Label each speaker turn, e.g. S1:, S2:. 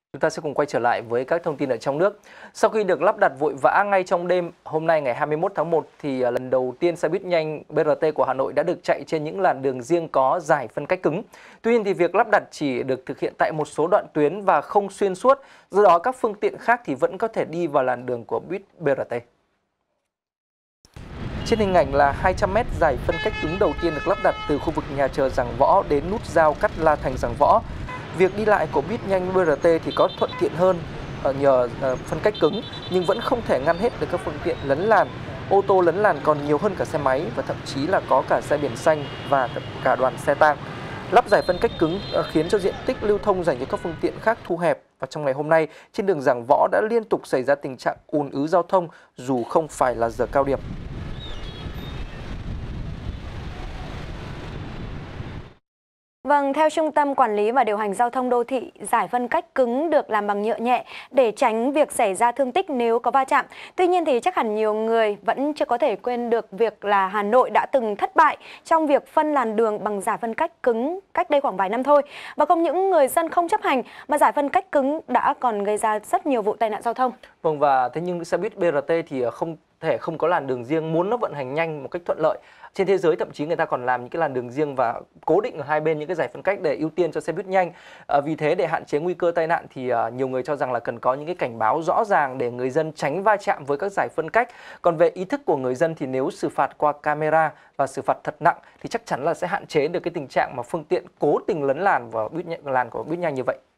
S1: Chúng ta sẽ cùng quay trở lại với các thông tin ở trong nước. Sau khi được lắp đặt vội vã ngay trong đêm, hôm nay ngày 21 tháng 1 thì lần đầu tiên xe buýt nhanh BRT của Hà Nội đã được chạy trên những làn đường riêng có giải phân cách cứng. Tuy nhiên thì việc lắp đặt chỉ được thực hiện tại một số đoạn tuyến và không xuyên suốt, do đó các phương tiện khác thì vẫn có thể đi vào làn đường của buýt BRT. Trên hình ảnh là 200m giải phân cách cứng đầu tiên được lắp đặt từ khu vực nhà chờ Giảng Võ đến nút giao Cát La Thành Giảng Võ. Việc đi lại của buýt nhanh BRT thì có thuận tiện hơn nhờ phân cách cứng, nhưng vẫn không thể ngăn hết được các phương tiện lấn làn. Ô tô lấn làn còn nhiều hơn cả xe máy và thậm chí là có cả xe biển xanh và cả đoàn xe tang. Lắp giải phân cách cứng khiến cho diện tích lưu thông dành cho các phương tiện khác thu hẹp. Và trong ngày hôm nay, trên đường Giảng Võ đã liên tục xảy ra tình trạng ùn ứ giao thông dù không phải là giờ cao điểm.
S2: Vâng, theo Trung tâm Quản lý và Điều hành Giao thông Đô thị, giải phân cách cứng được làm bằng nhựa nhẹ để tránh việc xảy ra thương tích nếu có va chạm. Tuy nhiên thì chắc hẳn nhiều người vẫn chưa có thể quên được việc là Hà Nội đã từng thất bại trong việc phân làn đường bằng giải phân cách cứng cách đây khoảng vài năm thôi. Và không những người dân không chấp hành mà giải phân cách cứng đã còn gây ra rất nhiều vụ tai nạn giao thông.
S1: Vâng, và thế nhưng xe buýt BRT thì không có làn đường riêng, muốn nó vận hành nhanh một cách thuận lợi. Trên thế giới thậm chí người ta còn làm những cái làn đường riêng và cố định ở hai bên những cái giải phân cách để ưu tiên cho xe buýt nhanh. Vì thế để hạn chế nguy cơ tai nạn thì nhiều người cho rằng là cần có những cái cảnh báo rõ ràng để người dân tránh va chạm với các giải phân cách. Còn về ý thức của người dân thì nếu xử phạt qua camera và xử phạt thật nặng thì chắc chắn là sẽ hạn chế được cái tình trạng mà phương tiện cố tình lấn làn vào làn của buýt nhanh như vậy.